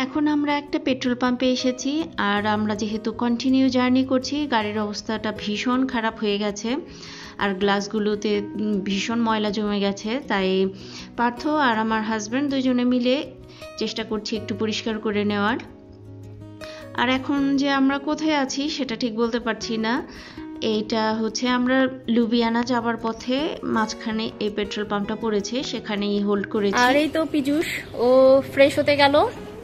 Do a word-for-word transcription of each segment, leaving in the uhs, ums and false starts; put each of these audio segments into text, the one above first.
এখন আমরা একটা পেট্রোল পাম্পে এসেছি আর আমরা যেহেতু কন্টিনিউ জার্নি করছি গাড়ির অবস্থাটা ভীষণ খারাপ হয়ে গেছে আর গ্লাসগুলোতে ভীষণ ময়লা জমে গেছে, তাই পার্থ আর আমার হাজব্যান্ড দুজনে মিলে চেষ্টা করছি একটু পরিষ্কার করে নেওয়ার। আর এখন যে আমরা কোথায় আছি সেটা ঠিক বলতে পারছি না। এইটা হচ্ছে আমরা লুবিয়ানা যাবার পথে মাঝখানে এই পেট্রোল পাম্পটা পড়েছে, সেখানেই হোল্ড করেছি। আর এই তো পীযূষ ও ফ্রেশ হতে গেল,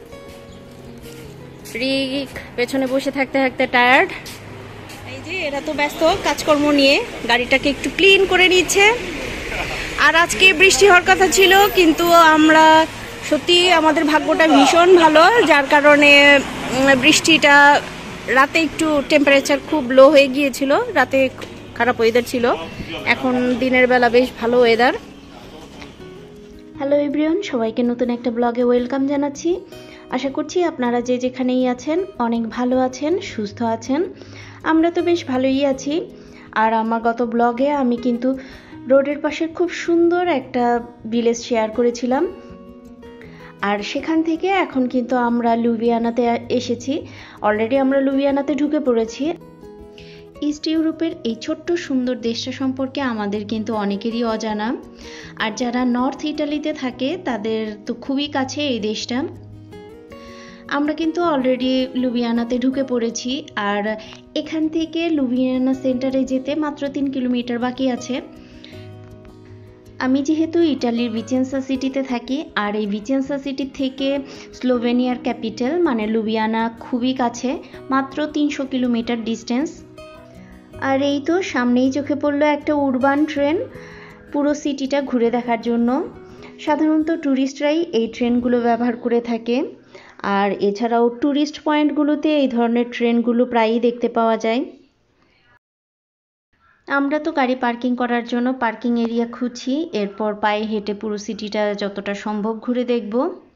রিক পেছনে বসে থাকতে থাকতে টায়ার্ড। এই যে এরা তো ব্যস্ত কাজকর্ম নিয়ে, গাড়িটাকে একটু ক্লিন করে নিচ্ছে। আর আজকে বৃষ্টি হওয়ার কথা ছিল, কিন্তু আমরা সত্যি আমাদের ভাগ্যটা ভীষণ ভালো, যার কারণে বৃষ্টিটা রাতে একটু টেম্পারেচার খুব লো হয়ে গিয়েছিল, রাতে খারাপ ওয়েদার ছিল, এখন দিনের বেলা বেশ ভালো ওয়েদার। হ্যালো এভরিওয়ান, সবাইকে নতুন একটা ব্লগে ওয়েলকাম জানাচ্ছি। আশা করছি আপনারা যে যেখানেই আছেন অনেক ভালো আছেন, সুস্থ আছেন। আমরা তো বেশ ভালোই আছি। আর আমার গত ব্লগে আমি কিন্তু রোডের পাশে খুব সুন্দর একটা ভিলেজ শেয়ার করেছিলাম, আর সেখান থেকে এখন কিন্তু আমরা লুবিয়ানাতে এসেছি। অলরেডি আমরা লুবিয়ানাতে ঢুকে পড়েছি। ইস্ট ইউরোপের এই ছোট্ট সুন্দর দেশটা সম্পর্কে আমাদের কিন্তু অনেকেরই অজানা, আর যারা নর্থ ইটালিতে থাকে তাদের তো খুবই কাছে এই দেশটা। আমরা কিন্তু অলরেডি লুবিয়ানাতে ঢুকে পড়েছি, আর এখান থেকে লুবিয়ানা সেন্টারে যেতে মাত্র তিন কিলোমিটার বাকি আছে। আমি যেহেতু ইটালির ভিচেন্সা সিটিতে থাকি, আর এই ভিচেন্সা সিটি থেকে স্লোভেনিয়ার ক্যাপিটাল মানে লুবিয়ানা খুবই কাছে, মাত্র তিনশো কিলোমিটার ডিস্টেন্স। আর এই তো সামনেই চোখে পড়লো একটা উরবান ট্রেন, পুরো সিটিটা ঘুরে দেখার জন্য। সাধারণত ট্যুরিস্টরাই এই ট্রেনগুলো ব্যবহার করে থাকে, আর এছাড়াও ট্যুরিস্ট পয়েন্টগুলোতে এই ধরনের ট্রেনগুলো প্রায়ই দেখতে পাওয়া যায়। আমরা তো গাড়ি পার্কিং করার জন্য পার্কিং এরিয়া খুঁজছি, এরপর পায়ে হেঁটে পুরো সিটিটা যতটা সম্ভব ঘুরে দেখব।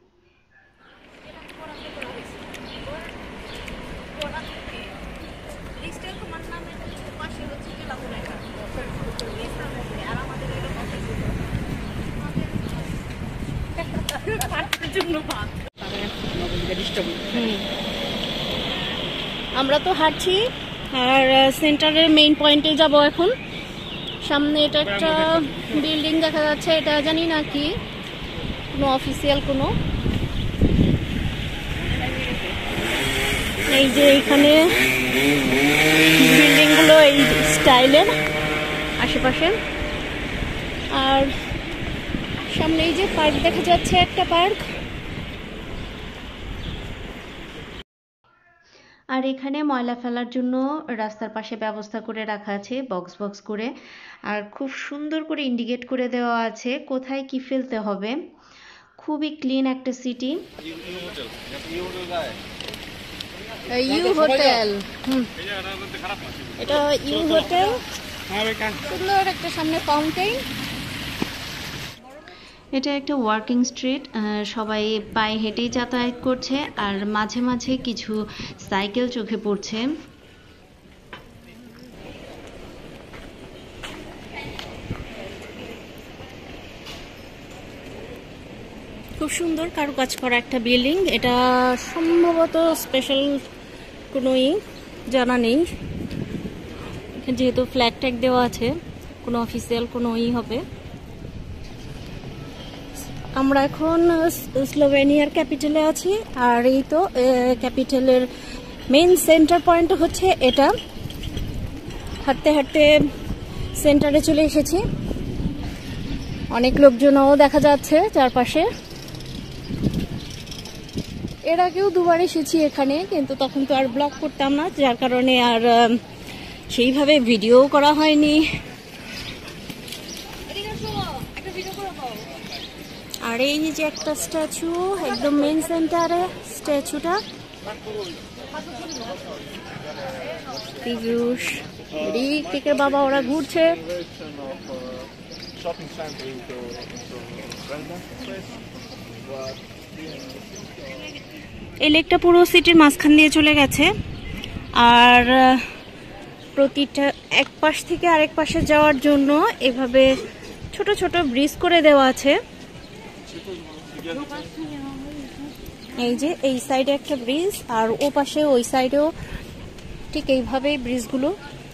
আমরা তো হাঁটছি আর সেন্টারের মেইন পয়েন্টে যাব এখন। সামনে এটা একটা বিল্ডিং দেখা যাচ্ছে, এটা জানি না কি, কোনো অফিসিয়াল কোনো। এই যে এখানে বিল্ডিংগুলো এই স্টাইলের আশেপাশে, আর সামনে এই যে পার্ক দেখা যাচ্ছে, একটা পার্ক। আর এখানে ময়লা ফেলার জন্য রাস্তার পাশে ব্যবস্থা করে রাখা আছে বক্স বক্স করে, আর খুব সুন্দর করে ইন্ডিকেট করে দেওয়া আছে কোথায় কি ফেলতে হবে। খুবই ক্লিন একটা সিটি। ইউ হোটেল, এটা ইউ হোটেল, সুন্দর একটা সামনে ফাউন্টেন। এটা একটা ওয়ার্কিং স্ট্রিট, সবাই পায়ে হেঁটেই যাতায়াত করছে, আর মাঝে মাঝে কিছু সাইকেল চোখে পড়ছে। খুব সুন্দর কারুকাজ করা একটা বিল্ডিং, এটা সম্ভবত স্পেশাল কোনো ই জানা নেই, যেহেতু ফ্ল্যাগ ট্যাগ দেওয়া আছে, কোনো অফিসিয়াল কোনো ই হবে। আমরা এখন স্লোভেনিয়ার ক্যাপিটালে আছি, আর এই তো ক্যাপিটালের মেইন সেন্টার পয়েন্ট হচ্ছে এটা। হাঁটতে হাঁটতে সেন্টারে চলে এসেছি, অনেক লোকজনও দেখা যাচ্ছে চারপাশে। এর আগেও দুবার এসেছি এখানে, কিন্তু তখন তো আর ব্লগ করতাম না, যার কারণে আর সেইভাবে ভিডিও করা হয়নি। আর এই যে একটা স্ট্যাচু একদম মেইন সেন্টারে, স্ট্যাচুটা পীযূষ, রিকের বাবা ওরা ঘুরছে। এই লেকটা পুরো সিটির মাঝখান দিয়ে চলে গেছে, আর প্রতিটা এক পাশ থেকে আরেক পাশে যাওয়ার জন্য এভাবে ছোট ছোট ব্রিজ করে দেওয়া আছে। এই যে এই সাইডে একটা ব্রিজ, আর ও পাশে ওই সাইডেও ঠিক এইভাবেই ব্রিজগুলো।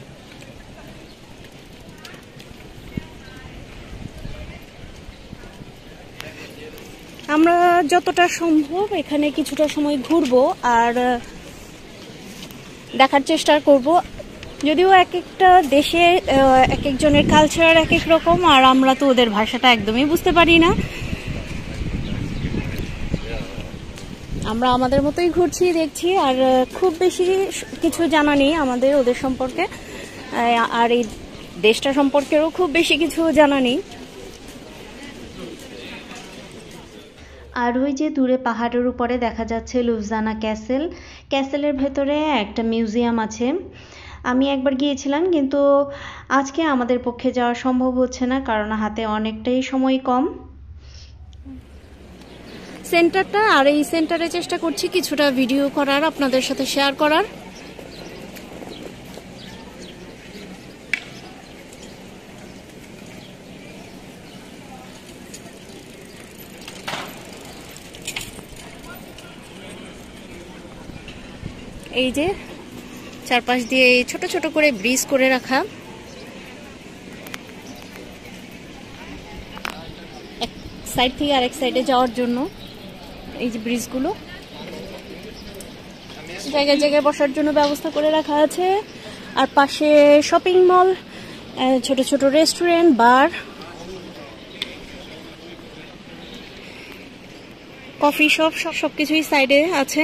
আমরা যতটা সম্ভব এখানে কিছুটা সময় ঘুরবো আর দেখার চেষ্টা করব। যদিও এক একটা দেশে এক একজনের কালচার এক এক রকম, আর আমরা তো ওদের ভাষাটা একদমই বুঝতে পারি না। আমরা আমাদের মতোই ঘুরছি, দেখছি, আর খুব বেশি কিছু জানা নেই আমাদের ওদের সম্পর্কে, আর এই দেশটা সম্পর্কেও খুব বেশি কিছু জানা নেই। আর ওই যে দূরে পাহাড়ের উপরে দেখা যাচ্ছে লুবজানা ক্যাসেল। ক্যাসেলের ভেতরে একটা মিউজিয়াম আছে। আমি একবার গিয়েছিলাম, কিন্তু আজকে আমাদের পক্ষে যাওয়া সম্ভব হচ্ছে না, কারণ হাতে অনেকটাই সময় কম। সেন্টারটা, আর এই সেন্টারে চেষ্টা করছি কিছুটা ভিডিও করার, আপনাদের সাথে শেয়ার করার। এই যে চারপাশ দিয়ে ছোট ছোট করে ব্রিজ করে রাখা, এক সাইড থেকে আরেক সাইডে যাওয়ার জন্য। এই যে ব্রিজগুলো, জায়গায় জায়গায় বসার জন্য ব্যবস্থা করে রাখা আছে। আর পাশে শপিং মল, ছোট ছোট রেস্টুরেন্ট, বার, কফি শপ, সব সবকিছুই সাইডে আছে।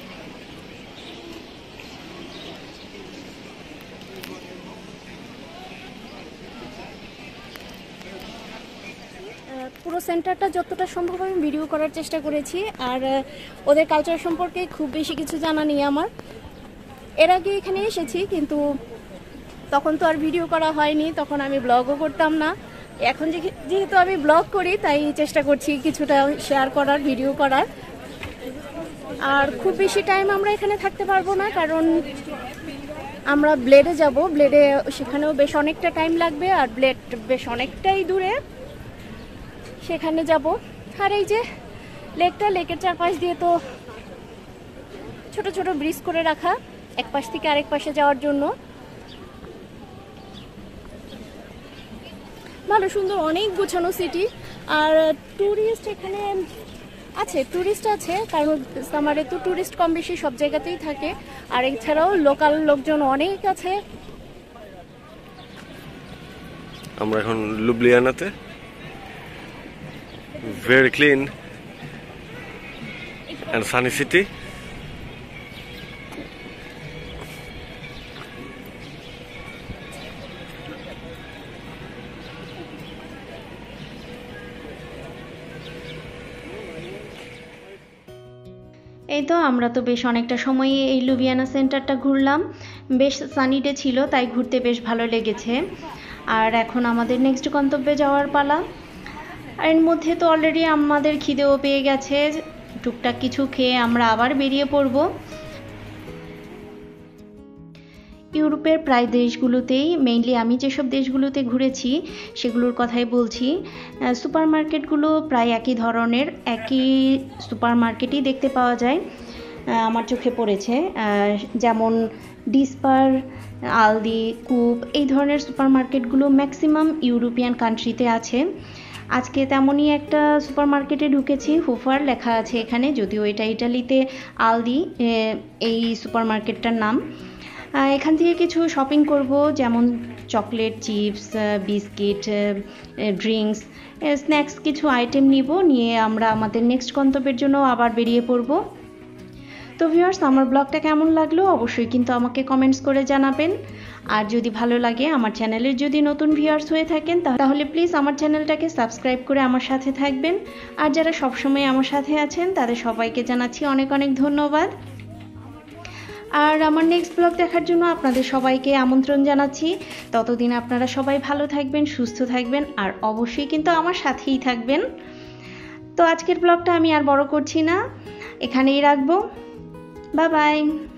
পুরো সেন্টারটা যতটা সম্ভব আমি ভিডিও করার চেষ্টা করেছি, আর ওদের কালচার সম্পর্কে খুব বেশি কিছু জানা নেই আমার। এর আগে এখানে এসেছি, কিন্তু তখন তো আর ভিডিও করা হয়নি, তখন আমি ব্লগও করতাম না। এখন যেহেতু আমি ব্লগ করি, তাই চেষ্টা করছি কিছুটা শেয়ার করার, ভিডিও করার। আর খুব বেশি টাইম আমরা এখানে থাকতে পারবো না, কারণ আমরা ব্লেডে যাব। ব্লেডে সেখানেও বেশ অনেকটা টাইম লাগবে, আর ব্লেড বেশ অনেকটাই দূরে, সেখানে যাব। আর এই যে লেকটা, লেকের চারপাশ দিয়ে তো ছোট ছোট ব্রিজ করে রাখা, এক পাশ থেকে আরেক পাশে যাওয়ার জন্য। ভালো সুন্দর, অনেক গোছানো সিটি। আর টুরিস্ট এখানে আছে, টুরিস্ট আছে, কারণ সামারে তো টুরিস্ট কম বেশি সব জায়গাতেই থাকে। আর এছাড়াও লোকাল লোকজন অনেক আছে। আমরা এখন লুবলিয়ানাতে, very clean and sunny city. এই তো আমরা তো বেশ অনেকটা সময় এই লুবিয়ানা সেন্টারটা ঘুরলাম। বেশ সানি ডে ছিল, তাই ঘুরতে বেশ ভালো লেগেছে। আর এখন আমাদের নেক্সট গন্তব্যে যাওয়ার পালা। আর এর মধ্যে তো অলরেডি আমাদের খিদেও পেয়ে গেছে, টুকটাক কিছু খেয়ে আমরা আবার বেরিয়ে পড়ব। ইউরোপের প্রায় দেশগুলোতেই, মেইনলি আমি যেসব দেশগুলোতে ঘুরেছি সেগুলোর কথাই বলছি, সুপার মার্কেটগুলো প্রায় একই ধরনের, একই সুপার মার্কেটই দেখতে পাওয়া যায়। আমার চোখে পড়েছে, যেমন ডিসপার, আলদি, কুব, এই ধরনের সুপার মার্কেটগুলো ম্যাক্সিমাম ইউরোপিয়ান কান্ট্রিতে আছে। আজকে তেমনই একটা সুপার মার্কেটে ঢুকেছি, হুফার লেখা আছে এখানে, যদিও এটা ইটালিতে আলদি এই সুপার মার্কেটটার নাম। এখান থেকে কিছু শপিং করব, যেমন chocolate, chips, biscuit, drinks, snacks কিছু আইটেম নিব, নিয়ে আমরা আমাদের নেক্সট গন্তব্যের জন্য আবার বেরিয়ে পড়ব। তো ভিউয়ার্স, আমার ব্লগটা কেমন লাগলো অবশ্যই কিন্তু আমাকে কমেন্টস করে জানাবেন। আর যদি ভালো লাগে, আমার চ্যানেলের যদি নতুন ভিউয়ার্স হয়ে থাকেন, তাহলে প্লিজ আমার চ্যানেলটাকে সাবস্ক্রাইব করে আমার সাথে থাকবেন। আর যারা সবসময় আমার সাথে আছেন তাদের সবাইকে জানাচ্ছি অনেক অনেক ধন্যবাদ। আর আমার নেক্সট ব্লগ দেখার জন্য আপনাদের সবাইকে আমন্ত্রণ জানাচ্ছি। ততদিন আপনারা সবাই ভালো থাকবেন, সুস্থ থাকবেন, আর অবশ্যই কিন্তু আমার সাথেই থাকবেন। তো আজকের ব্লগটা আমি আর বড় করছি না, এখানেই রাখবো। Bye by.